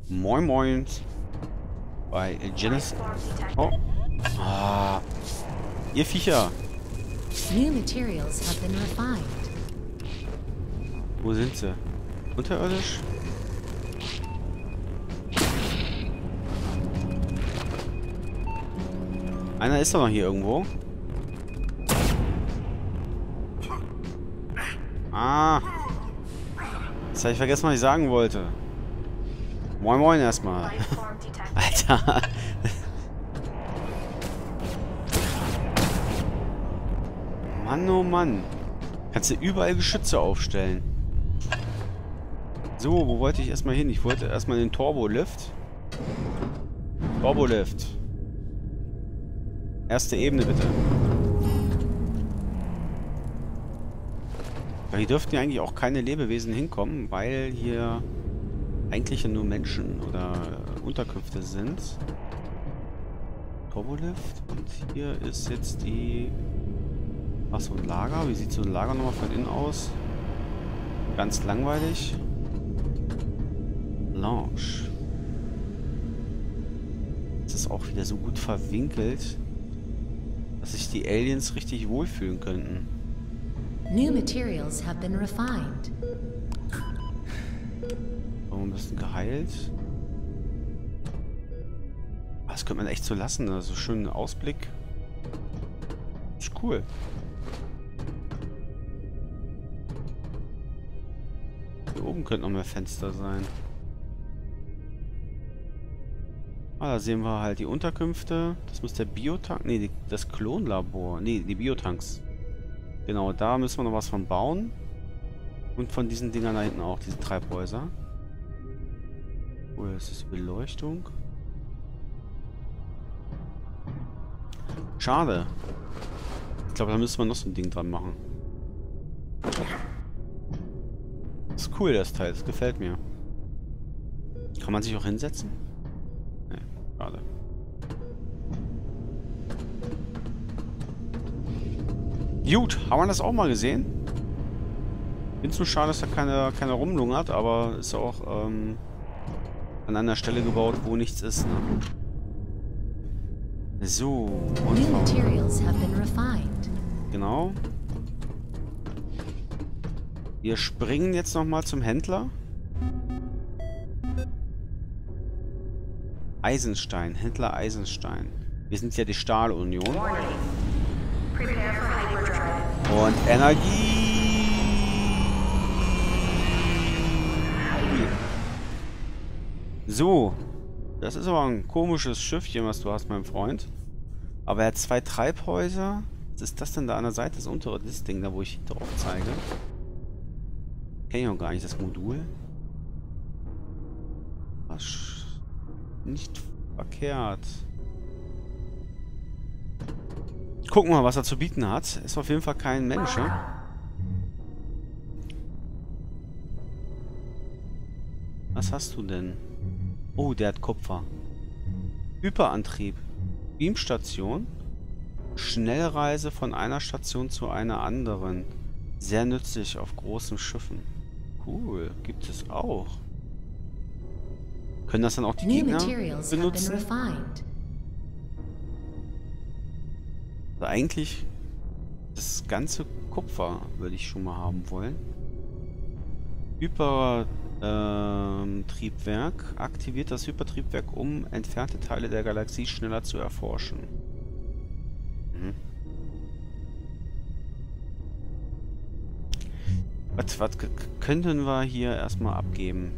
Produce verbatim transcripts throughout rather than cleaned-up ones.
Moin Moin. Bei Genesis. Oh. Ah. Ihr Viecher. New materials have been refined. Wo sind sie? Unterirdisch? Einer ist doch noch hier irgendwo. Ah. Jetzt habe ich vergessen, was ich sagen wollte. Moin Moin erstmal. Alter. Mann, oh Mann. Kannst du überall Geschütze aufstellen. So, wo wollte ich erstmal hin? Ich wollte erstmal den Turbolift. Turbolift. Erste Ebene, bitte. Aber hier dürften ja eigentlich auch keine Lebewesen hinkommen, weil hier eigentlich ja nur Menschen oder Unterkünfte sind. Turbolift. Und hier ist jetzt die... Ach, so ein Lager. Wie sieht so ein Lager nochmal von innen aus? Ganz langweilig. Lounge. Das ist auch wieder so gut verwinkelt, dass sich die Aliens richtig wohlfühlen könnten. New materials have been refined. So, ein bisschen geheilt. Das könnte man echt so lassen. Also schönen Ausblick. Ist cool. Hier oben könnten noch mehr Fenster sein. Ah, da sehen wir halt die Unterkünfte. Das muss der Biotank... Ne, die, das Klonlabor. Ne, die Biotanks. Genau, da müssen wir noch was von bauen. Und von diesen Dingern da hinten auch, diese Treibhäuser. Oh, das ist Beleuchtung. Schade. Ich glaube, da müssen wir noch so ein Ding dran machen. Das ist cool, das Teil. Das gefällt mir. Kann man sich auch hinsetzen? Ne, schade. Gut, haben wir das auch mal gesehen? Bin nur schade, dass da keine, keine rumlungert, aber ist ja auch ähm, an einer Stelle gebaut, wo nichts ist. Ne? So, und New materials have been refined. genau. Wir springen jetzt nochmal zum Händler. Eisenstein, Händler Eisenstein. Wir sind ja die Stahlunion. Und Energie. So. Das ist aber ein komisches Schiffchen, was du hast, mein Freund. Aber er hat zwei Treibhäuser. Was ist das denn da an der Seite? Das untere, das Ding da, wo ich drauf zeige. Kenn ich auch gar nicht, das Modul. Was? Nicht verkehrt. Gucken wir mal, was er zu bieten hat. Ist auf jeden Fall kein Mensch, ja? Was hast du denn? Oh, der hat Kupfer. Hyperantrieb. Beamstation. Schnellreise von einer Station zu einer anderen. Sehr nützlich auf großen Schiffen. Cool. Gibt es auch. Können das dann auch die New Gegner materials have been benutzen? refined. Also eigentlich das ganze Kupfer würde ich schon mal haben wollen. Hypertriebwerk. Aktiviert das Hypertriebwerk, um entfernte Teile der Galaxie schneller zu erforschen. Mhm. Was, was könnten wir hier erstmal abgeben?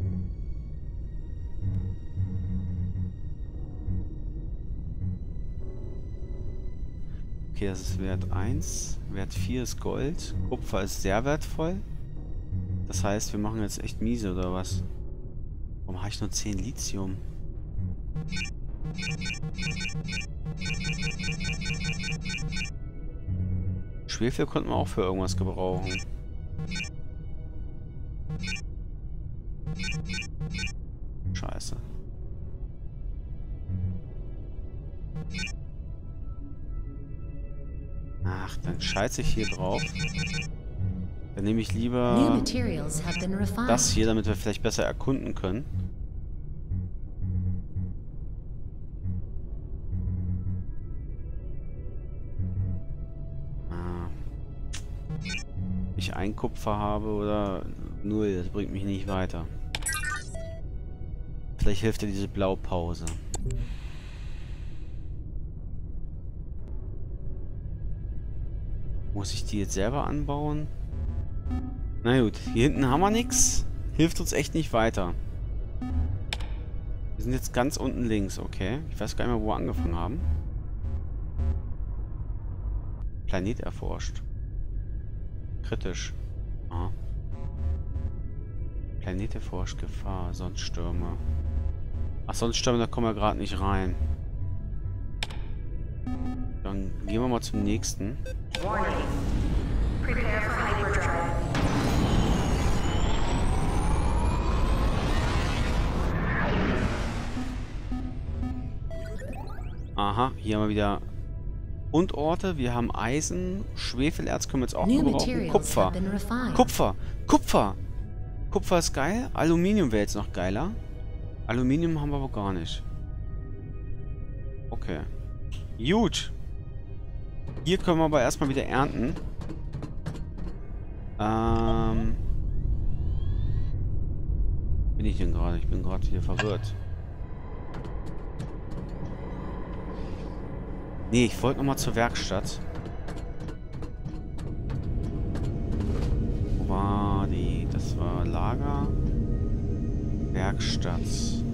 Okay, das ist Wert eins. Wert vier ist Gold. Kupfer ist sehr wertvoll. Das heißt, wir machen jetzt echt miese, oder was? Warum habe ich nur zehn Lithium? Schwefel konnten wir auch für irgendwas gebrauchen. Scheiße. Ach, dann scheiße ich hier drauf. Dann nehme ich New lieber materials have been refined. das hier, damit wir vielleicht besser erkunden können. ich ein Kupfer habe oder null. Das bringt mich nicht weiter. Vielleicht hilft dir diese Blaupause. Muss ich die jetzt selber anbauen? Na gut, hier hinten haben wir nichts. Hilft uns echt nicht weiter. Wir sind jetzt ganz unten links, okay. Ich weiß gar nicht mehr, wo wir angefangen haben. Planet erforscht. Kritisch. Aha. Planet erforscht, Gefahr, Sonnenstürme. Ach, Sonnenstürme, da kommen wir gerade nicht rein. Dann gehen wir mal zum nächsten. Warning. Prepare for hyperdrive. Aha, hier haben wir wieder Fundorte. Wir haben Eisen, Schwefelerz können wir jetzt auch New noch brauchen. materials Kupfer. have been refined. Kupfer. Kupfer. Kupfer ist geil. Aluminium wäre jetzt noch geiler. Aluminium haben wir aber gar nicht. Okay. Gut. Hier können wir aber erstmal wieder ernten. Ähm. Bin ich denn gerade? Ich bin gerade wieder verwirrt. Nee, ich wollte nochmal zur Werkstatt. Wo war die? Das war Lager. Werkstatt.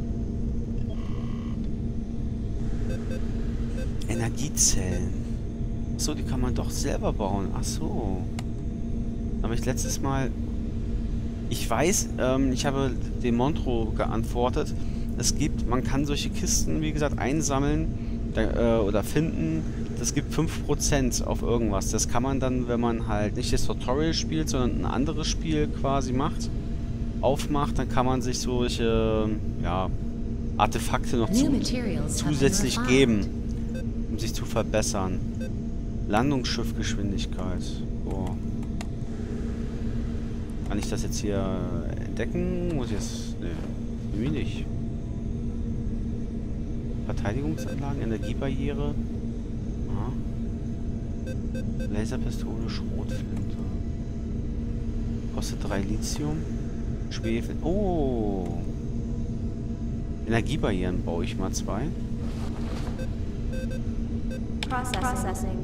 Energiezellen. Achso, die kann man doch selber bauen. Achso. Habe ich letztes Mal... Ich weiß, ähm, ich habe dem Montro geantwortet. Es gibt, man kann solche Kisten, wie gesagt, einsammeln. Da, äh, oder finden, das gibt fünf Prozent auf irgendwas. Das kann man dann, wenn man halt nicht das Tutorial spielt, sondern ein anderes Spiel quasi macht, aufmacht, dann kann man sich solche ja, Artefakte noch zu, zusätzlich geben, um sich zu verbessern. Landungsschiffgeschwindigkeit. Oh. Kann ich das jetzt hier entdecken? Muss ich jetzt... Nee, irgendwie nicht. Verteidigungsanlagen, Energiebarriere. Aha. Laserpistole, Schrotflinte. Kostet drei Lithium. Schwefel. Oh! Energiebarrieren baue ich mal zwei. Processing.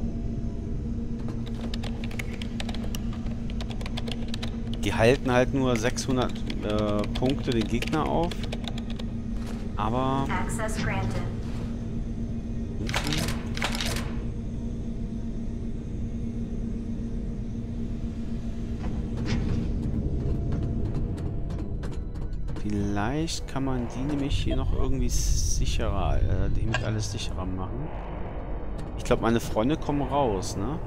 Die halten halt nur sechshundert äh, Punkte den Gegner auf. Aber... Access granted. Vielleicht kann man die nämlich hier noch irgendwie sicherer, äh, die mit alles sicherer machen. Ich glaube, meine Freunde kommen raus, ne?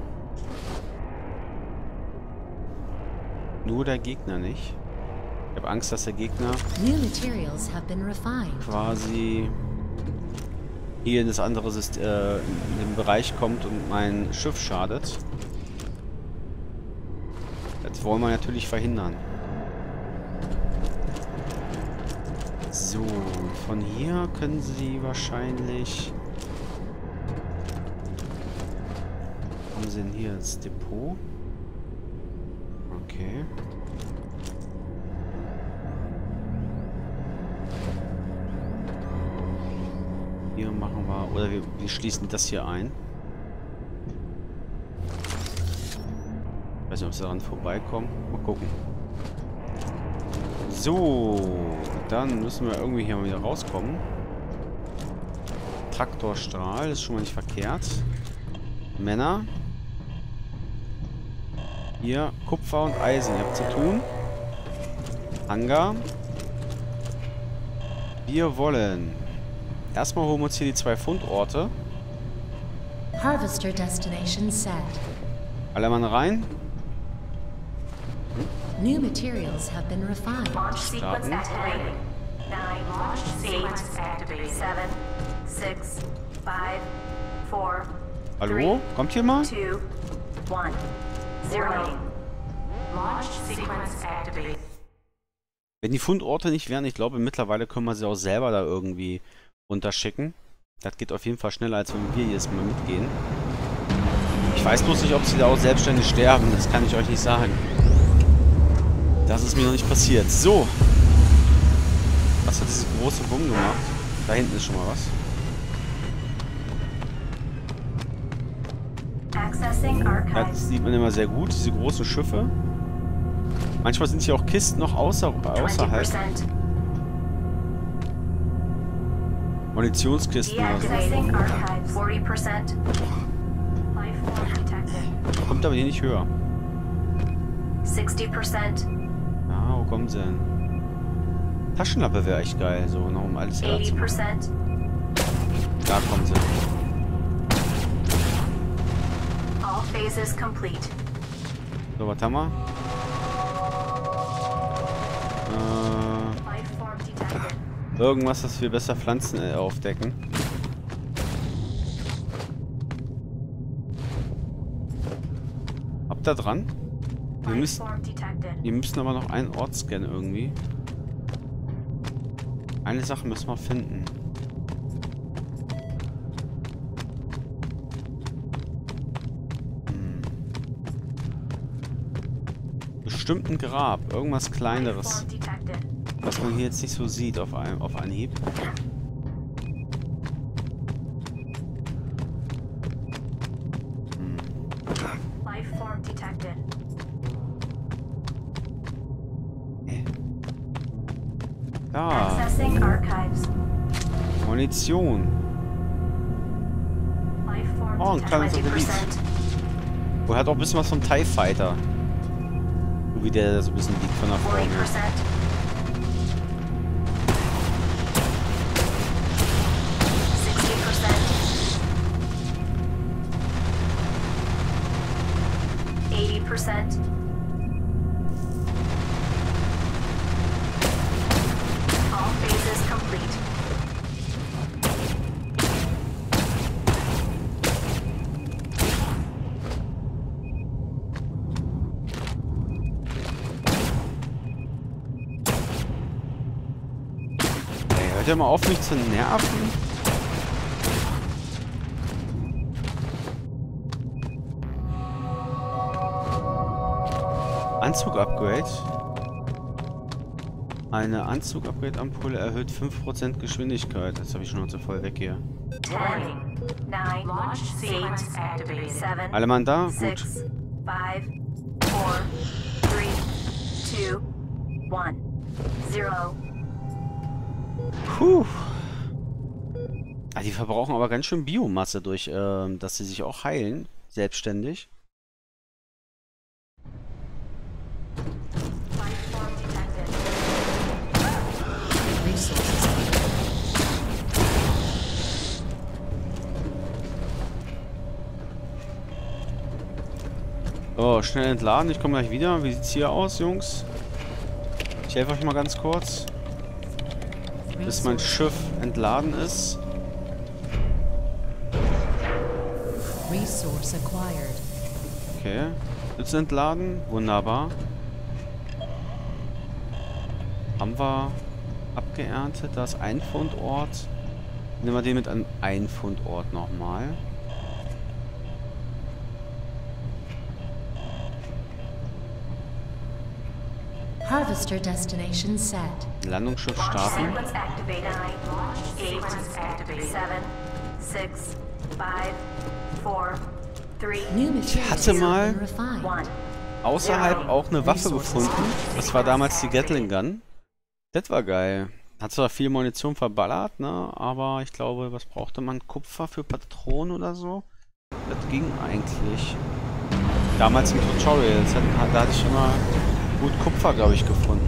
Nur der Gegner nicht. Ich habe Angst, dass der Gegner quasi hier in das andere System, äh, in den Bereich kommt und mein Schiff schadet. Das wollen wir natürlich verhindern. So, von hier können sie wahrscheinlich... Wo haben sie denn hier das Depot? Okay. Hier machen wir... Oder wir, wir schließen das hier ein. Ich weiß nicht, ob sie daran vorbeikommen. Mal gucken. So, dann müssen wir irgendwie hier mal wieder rauskommen. Traktorstrahl, ist schon mal nicht verkehrt. Männer. Hier, Kupfer und Eisen, ihr habt zu tun. Hangar. Wir wollen... Erstmal holen wir uns hier die zwei Fundorte. Harvester destination set. Alle Mann rein. New materials have been refined. Launch sequence activated. Nine launch sequence activated. Seven, six, five, four, Hallo? Kommt hier mal? two, one, zero. Launch sequence activated. Wenn die Fundorte nicht wären, ich glaube, mittlerweile können wir sie auch selber da irgendwie runterschicken. Das geht auf jeden Fall schneller, als wenn wir jedes Mal mitgehen. Ich weiß bloß nicht, ob sie da auch selbstständig sterben. Das kann ich euch nicht sagen. Das ist mir noch nicht passiert. So. Was hat diese große Bumm gemacht? Da hinten ist schon mal was. Accessing Ja, archives. das sieht man immer sehr gut, diese großen Schiffe. Manchmal sind hier auch Kisten noch außer, twenty außerhalb. percent. Munitionskisten oder so. Deactivating archives. forty percent. Life form detected. Kommt aber hier nicht höher. sixty percent. Ah, wo kommen sie denn? Taschenlampe wäre echt geil, so noch um alles klar eighty zu machen. percent. Da kommen sie. All phases complete. So, was haben wir? Äh, Life form detected. irgendwas, dass wir besser Pflanzen äh, aufdecken. Habt ihr dran? Wir Life müssen, form detected. wir müssen aber noch einen Ort scannen irgendwie. Eine Sache müssen wir finden. Hm. Bestimmt ein Grab. Irgendwas Life Kleineres. form detected. Was man hier jetzt nicht so sieht auf, einem, auf Anhieb. Hm. Life form detected. Äh. Da. Accessing archives. Munition. Life form Oh, ein kleiner detected. twenty Satellit. percent. Wo hat auch ein bisschen was vom TIE Fighter. So wie der da so ein bisschen liegt von der Form forty her. percent. sixty percent. eighty percent. All phases complete. Ey, hört ihr mal auf, mich zu nerven? Anzug-Upgrade. Eine Anzug-Upgrade-Ampulle erhöht fünf Prozent Geschwindigkeit. Jetzt habe ich schon noch zu voll weg hier. ten, nine, launch sequence activated. seven, Alle Mann da? Gut. six, five, four, three, two, one, zero. Puh. Ah, die verbrauchen aber ganz schön Biomasse durch, ähm, dass sie sich auch heilen. Selbstständig. Life form detected. Resources. So, schnell entladen. Ich komme gleich wieder. Wie sieht's hier aus, Jungs? Ich helfe euch mal ganz kurz. Bis mein Schiff entladen ist. Resource acquired. Okay. Jetzt entladen. Wunderbar. Haben wir abgeerntet. Da ist ein Fundort. Nehmen wir den mit an einen Fundort nochmal. Harvester destination set. Landungsschiff Launch starten. sequence activated. Nine, eight, activated. Seven, six, five, four, three, New materials hatte mal have been refined. one. Außerhalb auch eine Waffe gefunden. Das war damals die Gatling Gun. Das war geil. Hat zwar viel Munition verballert, ne? Aber ich glaube, was brauchte man? Kupfer für Patronen oder so? Das ging eigentlich. Damals im Tutorial. Das hat, da hatte ich immer gut Kupfer, glaube ich, gefunden.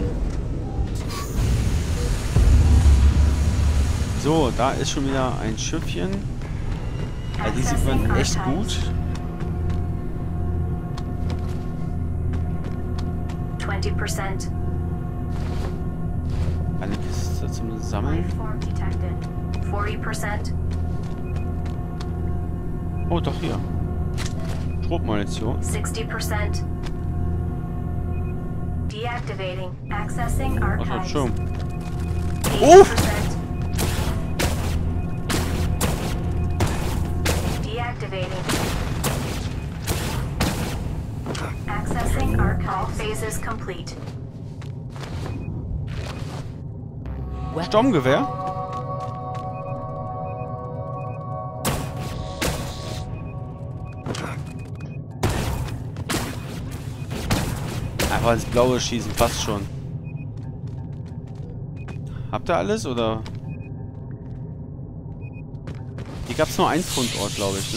So, da ist schon wieder ein Schiffchen. Ja, die sieht man echt gut. twenty percent. Eine Kiste zum Sammeln. Life form detected. forty percent. Oh, doch hier. Schrotmunition. sixty percent. Deactivating. Accessing Ach, archives. schon. eighty percent. Deactivating. Accessing archive. All phases complete. weapon. Sturmgewehr? Einfach ins Blaue schießen, passt schon. Habt ihr alles, oder? Hier gab es nur einen Fundort, glaube ich, ne?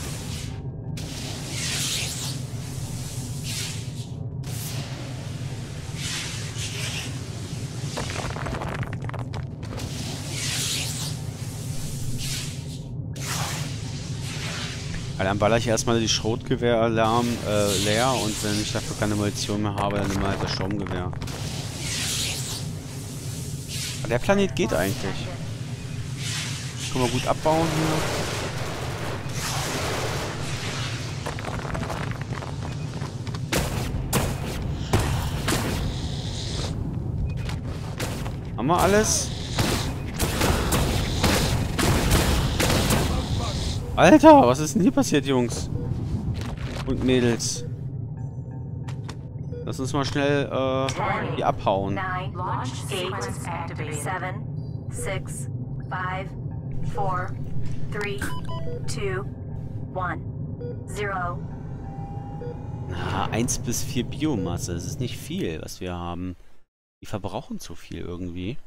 Ja, dann baller ich erstmal die Schrotgewehr-Alarm äh, leer und wenn ich dafür keine Munition mehr habe, dann nehme ich halt das Sturmgewehr. Aber der Planet geht eigentlich. Können wir gut abbauen hier. Haben wir alles? Alter, was ist denn hier passiert, Jungs? Und Mädels. Lass uns mal schnell äh, hier abhauen. nine, launch sequence activated. seven, six, five, four, three, two, one, zero. Na, eins bis vier Biomasse. Das ist nicht viel, was wir haben. Die verbrauchen zu viel irgendwie.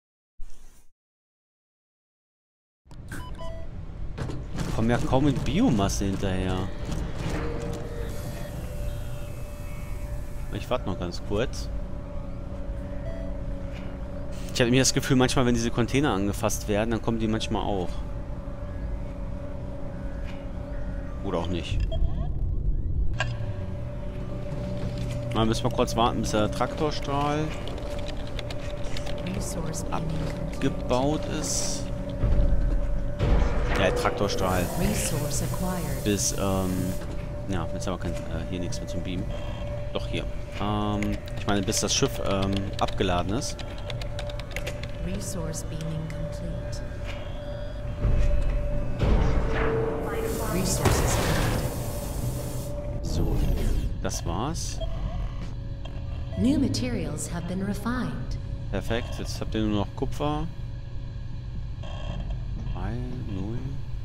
Kommen ja kaum mit Biomasse hinterher. Ich warte noch ganz kurz. Ich habe mir das Gefühl, manchmal, wenn diese Container angefasst werden, dann kommen die manchmal auch. Oder auch nicht. Mal müssen wir kurz warten, bis der Traktorstrahl abgebaut ist. Ja, der Traktorstrahl. Bis, ähm... ja, jetzt aber kein, äh, hier nichts mehr zum Beamen. Doch, hier. Ähm, ich meine, bis das Schiff, ähm, abgeladen ist. Resource beaming complete. Resources complete. So, das war's. New materials have been refined. Perfekt, jetzt habt ihr nur noch Kupfer. drei, null.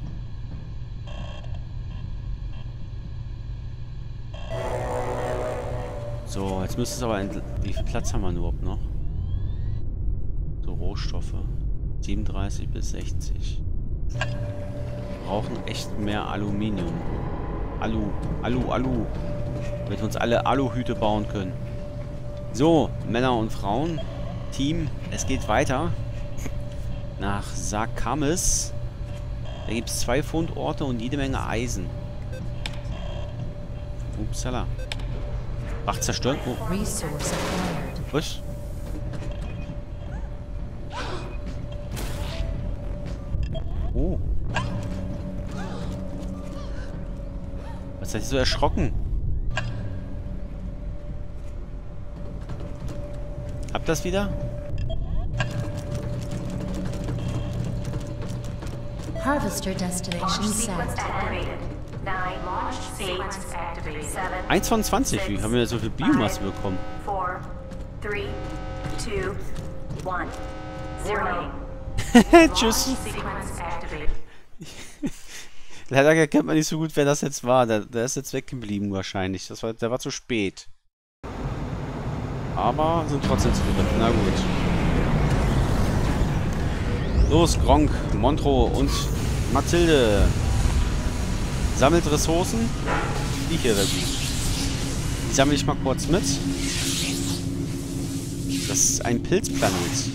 So, jetzt müsste es aber... Wie viel Platz haben wir überhaupt noch? So, Rohstoffe. siebenunddreißig bis sechzig. Wir brauchen echt mehr Aluminium. Alu, Alu, Alu. Damit wir uns alle Aluhüte bauen können. So, Männer und Frauen. Team, es geht weiter. Nach Sakamis. Da gibt es zwei Fundorte und jede Menge Eisen. Upsala. Ach, zerstört. Oh. Was? Oh. Was seid ihr so erschrocken? Habt ihr das wieder? Harvester destination Launch set. sequence activated. nine, launch sequence activated. seven, eins von zwanzig. Wie haben wir so viel Biomasse bekommen? four, three, two, one, zero. Tschüss. Launch sequence activated. Leider erkennt man nicht so gut, wer das jetzt war. Der, der ist jetzt weggeblieben wahrscheinlich. Das war, der war zu spät. Aber sind trotzdem zurück. Na gut. Los, Gronk, Montro und Mathilde. Sammelt Ressourcen. Die hier wäre gut. Die sammle ich mal kurz mit. Das ist ein Pilzplanet.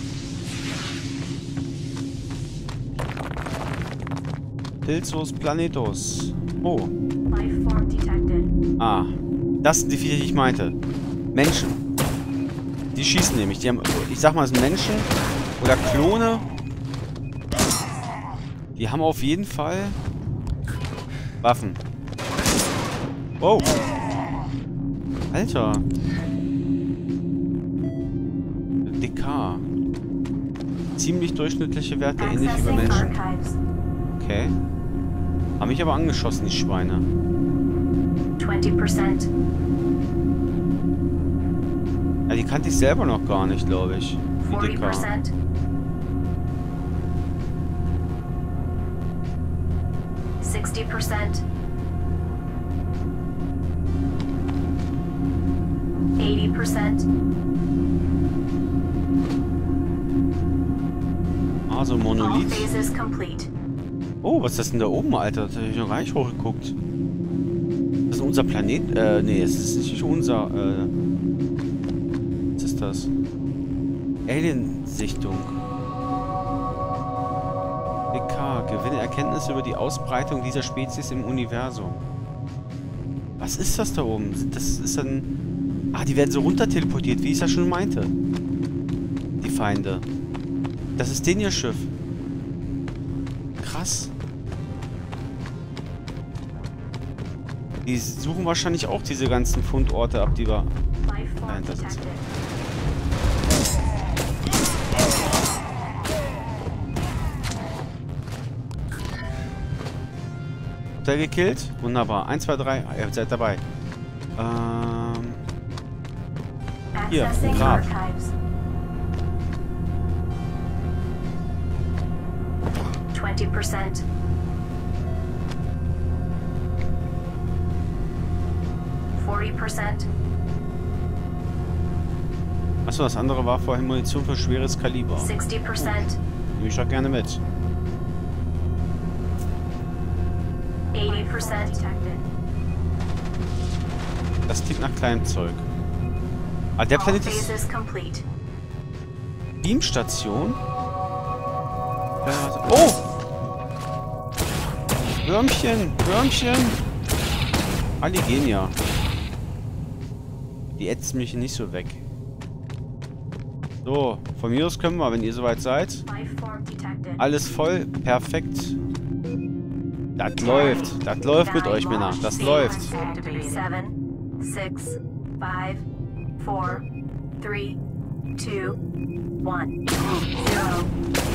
Pilzos Planetos. Oh. Lifeform detected. Ah. Das sind die Viecher, die ich meinte. Menschen. Die schießen nämlich. Die haben, ich sag mal, es sind Menschen oder Klone. Die haben auf jeden Fall Waffen. Wow. Alter. D K. Ziemlich durchschnittliche Werte, ähnlich wie bei Menschen. Archives. Okay. Haben mich aber angeschossen, die Schweine. twenty percent. Ja, die kannte ich selber noch gar nicht, glaube ich. Die forty D K. percent. sixty percent. eighty percent. Also All Monolith. phases complete. Oh, was ist das denn da oben, Alter? Da hab ich noch gar nicht hochgeguckt. Das ist unser Planet? Äh, nee, es ist nicht unser, äh... Was ist das? Alien-Sichtung. B K. Gewinne Erkenntnisse über die Ausbreitung dieser Spezies im Universum. Was ist das da oben? Das ist dann... Ah, die werden so runter teleportiert, wie ich es ja schon meinte. Die Feinde. Das ist den ihr Schiff. Krass. Die suchen wahrscheinlich auch diese ganzen Fundorte ab, die wir dahinter sitzen. Habt ihr gekillt? Wunderbar. eins, zwei, drei. Ihr seid dabei. Ähm... Hier, Grab. twenty percent. forty percent. Achso, das andere war vorhin Munition für schweres Kaliber. sixty percent. Nehme ich doch gerne mit. eighty percent. Das klingt nach kleinem Zeug. Ah, der Planet ist... Phases complete. Beamstation? Äh, oh! Würmchen! Würmchen! Ah, die gehen ja. Die ätzen mich nicht so weg. So, von mir aus können wir, wenn ihr soweit seid. Alles voll, perfekt. Das läuft. Das läuft mit euch, Männer. Das läuft. seven, six, five, four, three, two, one, zero.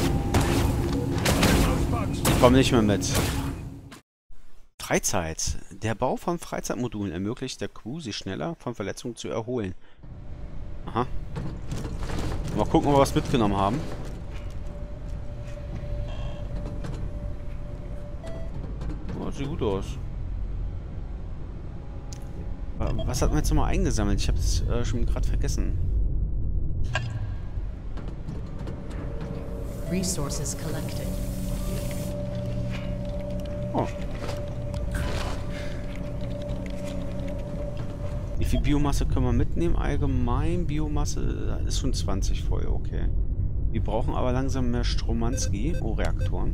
Ich komme nicht mehr mit. Freizeit. Der Bau von Freizeitmodulen ermöglicht der Crew, sich schneller von Verletzungen zu erholen. Aha. Mal gucken, ob wir was mitgenommen haben. Oh, sieht gut aus. Was hat man jetzt nochmal eingesammelt? Ich habe es äh, schon gerade vergessen. Resources collected. Oh. Wie viel Biomasse können wir mitnehmen? Allgemein Biomasse ist schon zwanzig voll, okay. Wir brauchen aber langsam mehr Stromanski. Oh, Reaktoren.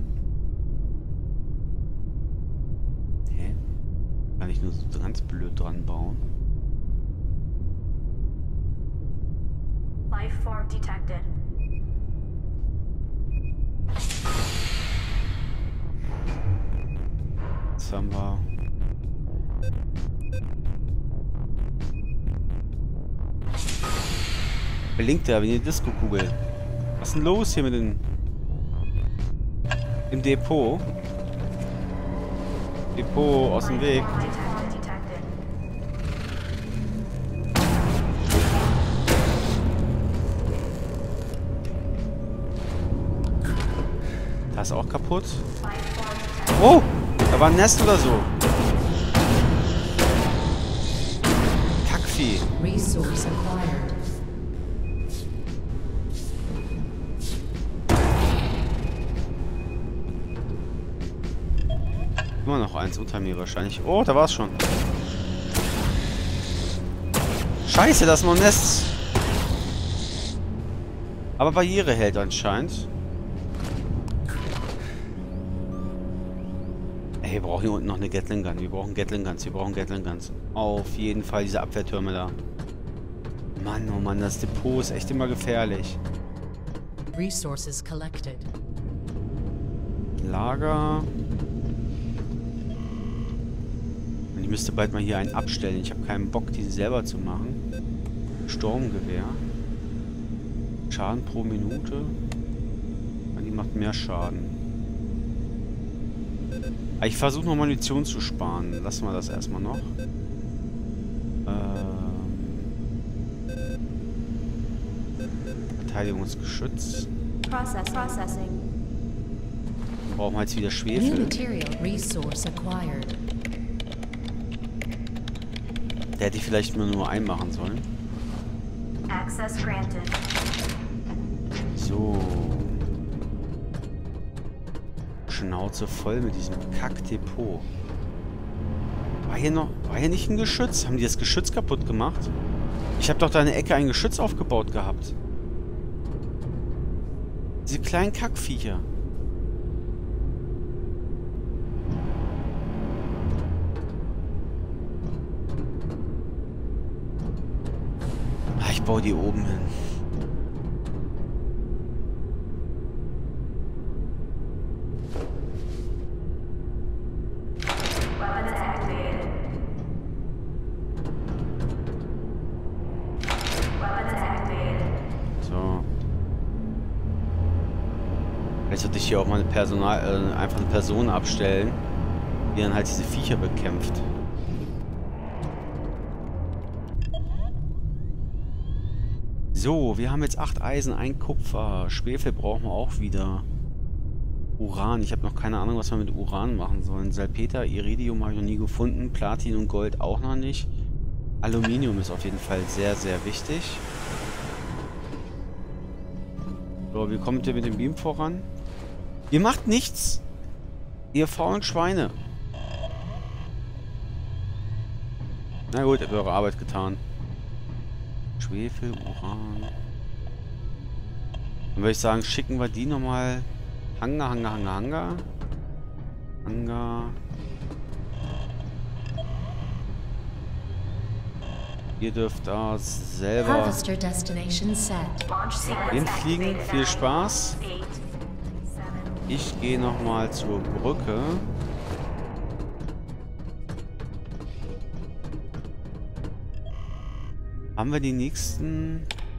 Hä? Kann ich nur so ganz blöd dran bauen? Lifeform detected. Jetzt haben wir... Blinkt der wie eine Disco-Kugel. Was ist denn los hier mit den... Im Depot? Depot aus dem Weg. Das ist auch kaputt. Oh! Da war ein Nest oder so. Kackvieh. Resource acquired. Immer noch eins unter mir wahrscheinlich. Oh, da war's schon. Scheiße, das ist noch ein Nest. Aber Barriere hält anscheinend. Ey, wir brauchen hier unten noch eine Gatling Gun. Wir brauchen Gatling Guns. Wir brauchen Gatling Guns. Auf jeden Fall diese Abwehrtürme da. Mann, oh Mann, das Depot ist echt immer gefährlich. Resources collected. Lager. Ich müsste bald mal hier einen abstellen. Ich habe keinen Bock, diese selber zu machen. Sturmgewehr. Schaden pro Minute. Die macht mehr Schaden. Aber ich versuche noch Munition zu sparen. Lassen wir das erstmal noch. Ähm Verteidigungsgeschütz. Process processing. Brauchen wir jetzt wieder New Schwefel. material resource acquired. Der hätte ich vielleicht nur nur einmachen sollen. Access granted. So. Schnauze voll mit diesem Kackdepot. War hier noch... War hier nicht ein Geschütz? Haben die das Geschütz kaputt gemacht? Ich habe doch da in der Ecke ein Geschütz aufgebaut gehabt. Diese kleinen Kackviecher. Ah, ich baue die oben hin. Weapons activated. Weapons activated. So. Jetzt sollte ich hier auch mal eine Personal, äh, einfach eine Person abstellen, die dann halt diese Viecher bekämpft. So, wir haben jetzt acht Eisen, ein Kupfer. Schwefel brauchen wir auch wieder. Uran. Ich habe noch keine Ahnung, was wir mit Uran machen sollen. Salpeter, Iridium habe ich noch nie gefunden. Platin und Gold auch noch nicht. Aluminium ist auf jeden Fall sehr, sehr wichtig. So, wie kommt ihr mit dem Beam voran? Ihr macht nichts! Ihr faulen Schweine! Na gut, ihr habt eure Arbeit getan. Schwefel, Uran. Dann würde ich sagen, schicken wir die nochmal. Hangar, Hangar, Hangar, Hangar. Hangar. Ihr dürft da selber Harvester destination set. Launch sequence hinfliegen. activated. Viel Spaß. Eight, seven, Ich gehe nochmal zur Brücke. Haben wir die nächsten...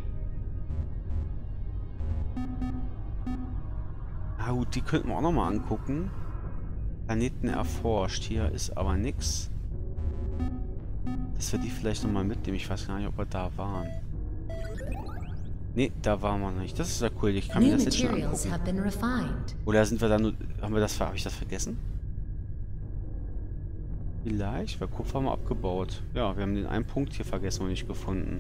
Na gut, die könnten wir auch nochmal angucken. Planeten erforscht. Hier ist aber nichts. Dass wir die vielleicht nochmal mitnehmen. Ich weiß gar nicht, ob wir da waren. Ne, da waren wir noch nicht. Das ist ja cool. Ich kann mir New das jetzt schon materials angucken. have been refined. Oder sind wir da nur... Haben wir das... Habe ich das vergessen? Vielleicht? Weil Kupfer haben wir abgebaut. Ja, wir haben den einen Punkt hier vergessen und nicht gefunden.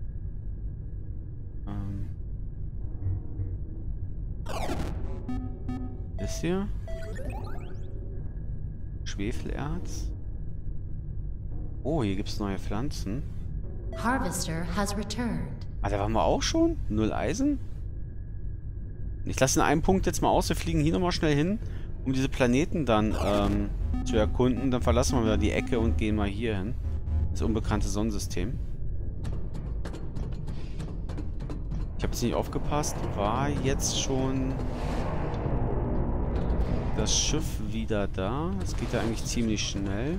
Ähm. Ist hier? Schwefelerz? Oh, hier gibt es neue Pflanzen. Harvester has returned. Ah, da waren wir auch schon? Null Eisen? Ich lasse den einen Punkt jetzt mal aus. Wir fliegen hier nochmal schnell hin, um diese Planeten dann ähm, zu erkunden. Dann verlassen wir wieder die Ecke und gehen mal hier hin. Das unbekannte Sonnensystem. Ich habe jetzt nicht aufgepasst. War jetzt schon das Schiff wieder da? Das geht ja eigentlich ziemlich schnell.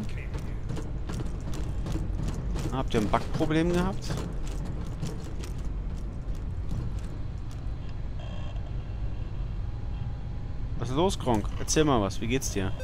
Ah, habt ihr ein Bugproblem gehabt? Was ist los, Gronk? Erzähl mal was. Wie geht's dir?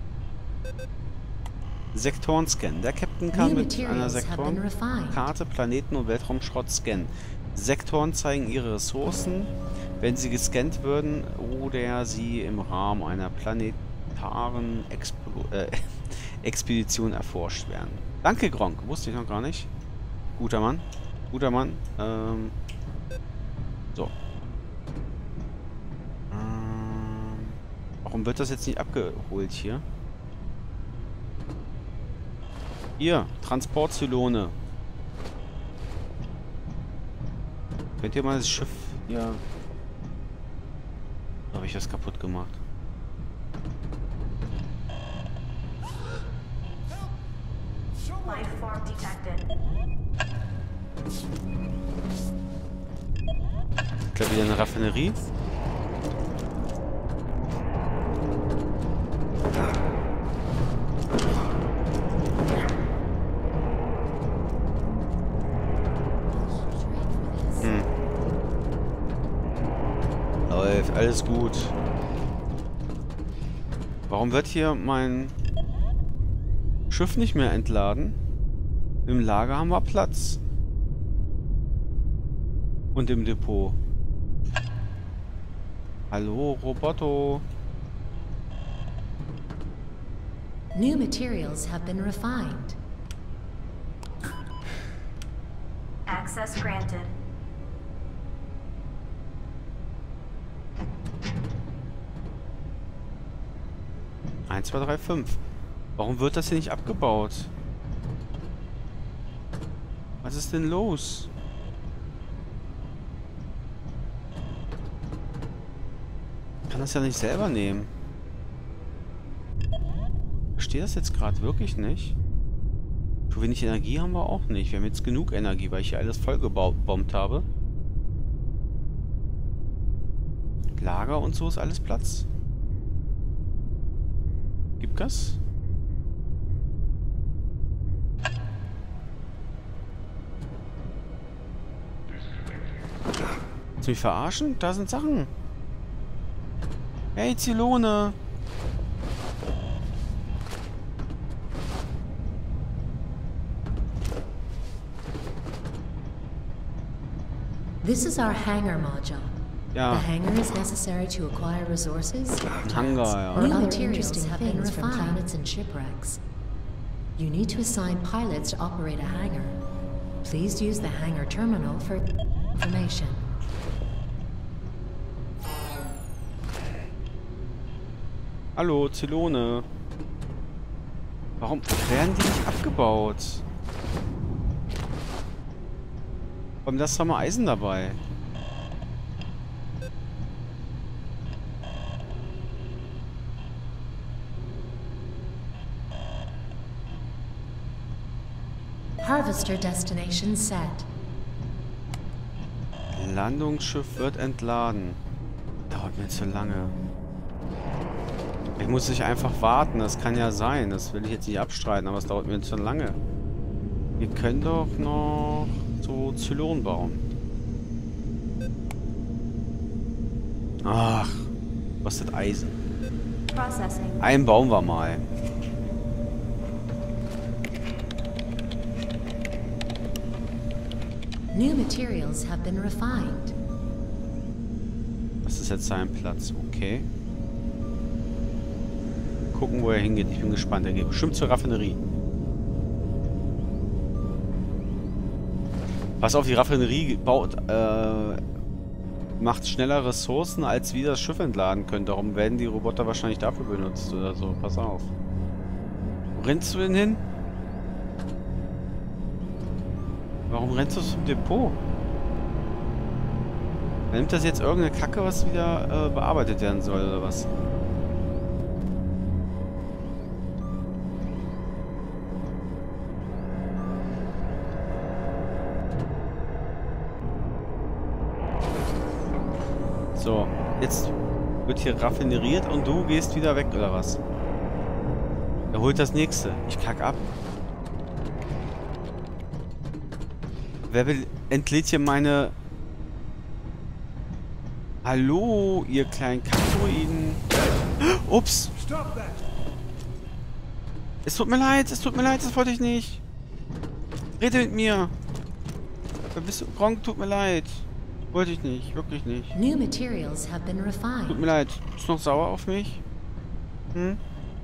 Sektorenscan. Der Captain kann New mit einer materials have been refined. Sektorenkarte Planeten und Weltraumschrott scannen. Sektoren zeigen ihre Ressourcen, wenn sie gescannt würden oder sie im Rahmen einer planetaren Explo äh, Expedition erforscht werden. Danke, Gronk. Wusste ich noch gar nicht. Guter Mann. Guter Mann. Ähm, so. Ähm, warum wird das jetzt nicht abgeholt hier? Hier, Transportzylone. Könnt ihr mal das Schiff... Ja. Habe ich das kaputt gemacht. life form detected. Ich glaube wieder eine Raffinerie. Hm. Läuft, alles gut. Warum wird hier mein Schiff nicht mehr entladen? Im Lager haben wir Platz. Und im Depot. Hallo, Roboto. New materials have been refined. Access granted. eins, zwei, drei, fünf. Warum wird das hier nicht abgebaut? Was ist denn los? Ich kann das ja nicht selber nehmen. Ich verstehe das jetzt gerade wirklich nicht. Zu wenig Energie haben wir auch nicht. Wir haben jetzt genug Energie, weil ich hier alles vollgebombt habe. Lager und so ist alles Platz. Gibt Gas? Willst du mich verarschen? Da sind Sachen. Hey, Zylone. This is our hangar module. Ja, The hangar is necessary to acquire resources, ein Hangar, ja. or other interesting things from planets and shipwrecks. You need to assign pilots to operate a hangar. Please use the hangar terminal for information. Hallo, Zylone. Warum werden die nicht abgebaut? Warum das haben wir Eisen dabei? Harvester destination set. Landungsschiff wird entladen. Dauert mir zu lange. Ich muss nicht einfach warten, das kann ja sein. Das will ich jetzt nicht abstreiten, aber es dauert mir zu lange. Wir können doch noch so Zylonen bauen. Ach, kostet Eisen. Processing. Einen bauen wir mal. New materials have been refined. Das ist jetzt sein Platz, okay. Gucken, wo er hingeht. Ich bin gespannt. Er geht bestimmt zur Raffinerie. Pass auf, die Raffinerie baut, äh, macht schneller Ressourcen, als wir das Schiff entladen können. Darum werden die Roboter wahrscheinlich dafür benutzt oder so. Pass auf. Wo rennst du denn hin? Warum rennst du zum Depot? Nimmt das jetzt irgendeine Kacke, was wieder äh, bearbeitet werden soll, oder was? So, jetzt wird hier raffineriert und du gehst wieder weg, oder was? Er holt das nächste. Ich kack ab. Wer will, entlädt hier meine... Hallo, ihr kleinen Kackdroiden. Ups. Es tut mir leid, es tut mir leid, das wollte ich nicht. Rede mit mir. Wer bist du? Gronk, tut mir leid. Wollte ich nicht, wirklich nicht. New materials have been Tut refined. mir leid. Bist du noch sauer auf mich? Hm?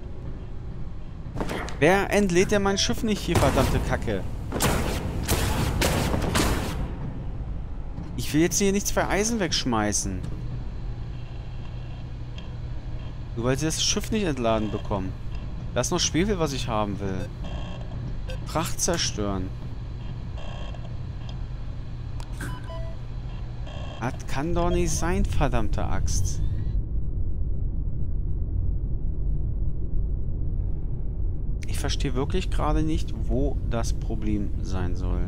Wer entlädt denn mein Schiff nicht hier, verdammte Kacke? Ich will jetzt hier nichts für Eisen wegschmeißen. Nur weil sie das Schiff nicht entladen bekommen. Das ist noch Schwefel, was ich haben will. Fracht zerstören. Das kann doch nicht sein, verdammte Axt. Ich verstehe wirklich gerade nicht, wo das Problem sein soll.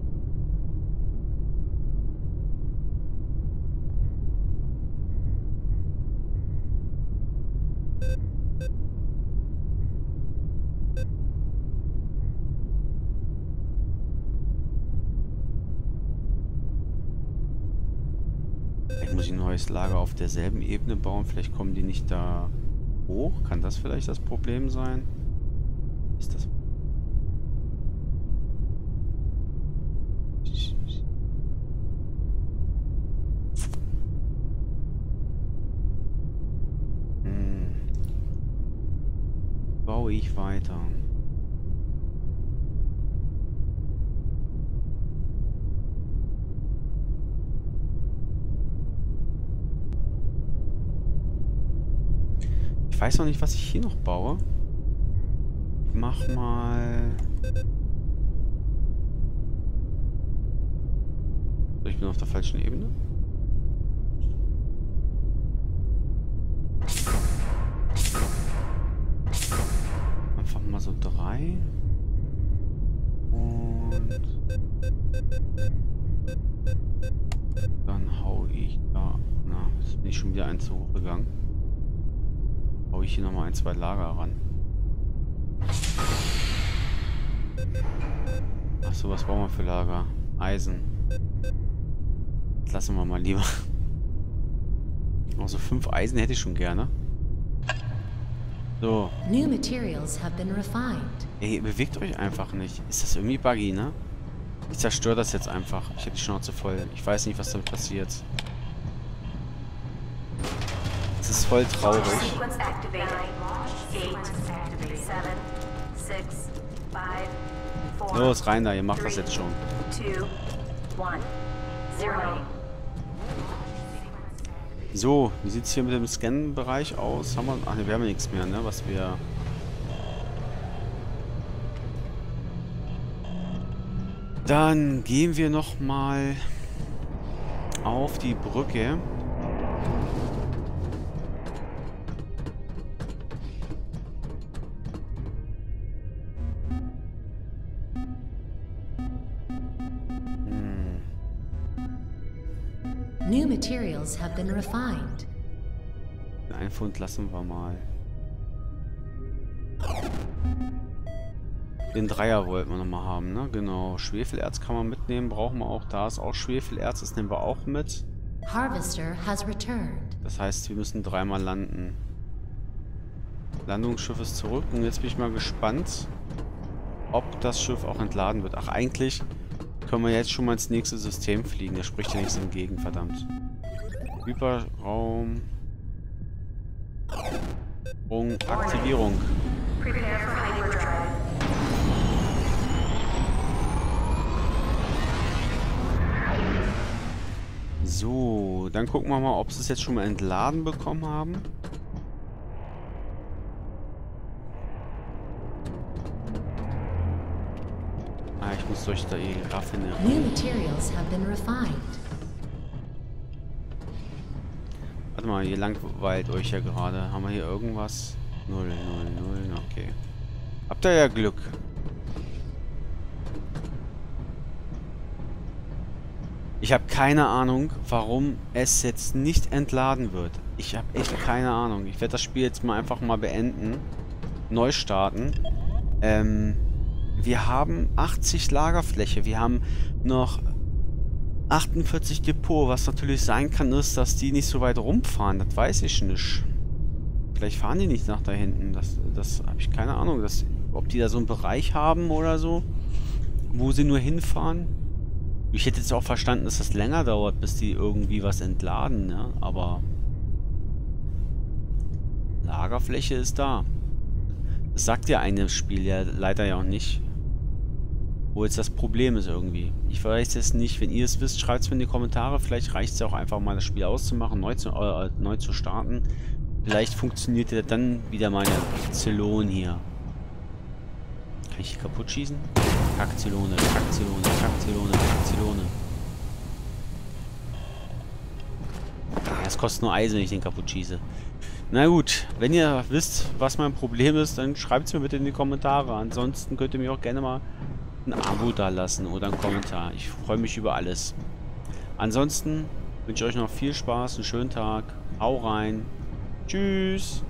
Vielleicht muss ich ein neues Lager auf derselben Ebene bauen. Vielleicht kommen die nicht da hoch. Kann das vielleicht das Problem sein? Ist das... Hm. baue ich weiter. Ich weiß noch nicht, was ich hier noch baue. Ich mach mal... Ich bin auf der falschen Ebene. Einfach mal so drei. Und... Dann hau ich da... Na, jetzt bin ich schon wieder eins zu hoch gegangen. Hau ich hier nochmal ein, zwei Lager ran. Achso, was brauchen wir für Lager? Eisen. Das lassen wir mal lieber. Also fünf Eisen hätte ich schon gerne. So. New materials have been refined. Ey, bewegt euch einfach nicht. Ist das irgendwie buggy, ne? Ich zerstöre das jetzt einfach. Ich hätte die Schnauze voll. Ich weiß nicht, was damit passiert. Das ist voll traurig. Los, rein da, ihr macht das jetzt schon. So, wie sieht es hier mit dem Scan-Bereich aus? Haben wir. Ach ne, wir haben ja nichts mehr, ne? Was wir. Dann gehen wir noch mal auf die Brücke. New materials have been refined. Ein Pfund lassen wir mal. Den Dreier wollten wir nochmal haben, ne? Genau. Schwefelerz kann man mitnehmen, brauchen wir auch. Da ist auch Schwefelerz, das nehmen wir auch mit. Harvester has returned. Das heißt, wir müssen dreimal landen. Landungsschiff ist zurück und jetzt bin ich mal gespannt, ob das Schiff auch entladen wird. Ach, eigentlich können wir jetzt schon mal ins nächste System fliegen. Da spricht ja nichts entgegen, verdammt. Hyperraum. Sprung, Aktivierung. So, dann gucken wir mal, ob sie es jetzt schon mal entladen bekommen haben. Ah, ich muss durch die Raffinerie. New materials have been refined. Warte mal, ihr langweilt euch ja gerade. Haben wir hier irgendwas? Null, null, null, okay. Habt ihr ja Glück. Ich habe keine Ahnung, warum es jetzt nicht entladen wird. Ich habe echt keine Ahnung. Ich werde das Spiel jetzt mal einfach mal beenden. Neu starten. Ähm, wir haben achtzig Lagerfläche. Wir haben noch achtundvierzig Depot. Was natürlich sein kann, ist, dass die nicht so weit rumfahren. Das weiß ich nicht. Vielleicht fahren die nicht nach da hinten. Das, das habe ich keine Ahnung. Das, ob die da so einen Bereich haben oder so, wo sie nur hinfahren. Ich hätte jetzt auch verstanden, dass das länger dauert, bis die irgendwie was entladen, ne? Aber Lagerfläche ist da. Das sagt ja einem Spiel ja leider ja auch nicht, wo jetzt das Problem ist irgendwie. Ich weiß es nicht. Wenn ihr es wisst, schreibt es mir in die Kommentare. Vielleicht reicht es ja auch einfach mal, das Spiel auszumachen, neu zu, äh, neu zu starten. Vielleicht funktioniert ja dann wieder meine Zylon hier. Kann ich die kaputt schießen? Kackzylone, Kackzylone, Kackzylone, Kackzylone. Es kostet nur Eisen, wenn ich den kaputt schieße. Na gut, wenn ihr wisst, was mein Problem ist, dann schreibt es mir bitte in die Kommentare. Ansonsten könnt ihr mir auch gerne mal ein Abo da lassen oder einen Kommentar. Ich freue mich über alles. Ansonsten wünsche ich euch noch viel Spaß, einen schönen Tag. Hau rein. Tschüss.